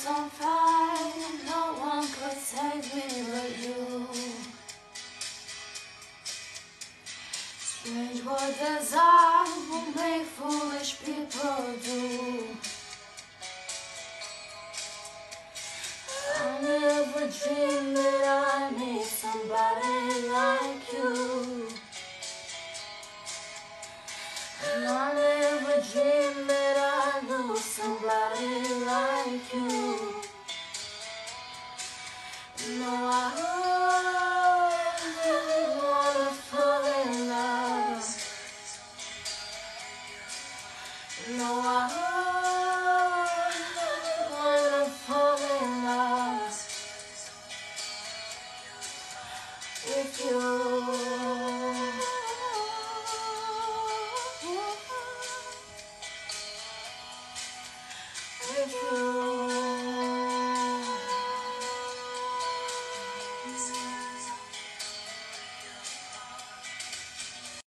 was on fire, no one could save me but you. Strange what desire will make foolish people do. I never dreamed that I'd meet somebody like you. And I never dreamed that I'd lose somebody like you. No, I wanna fall in love. No, I wanna fall in love with you. With you.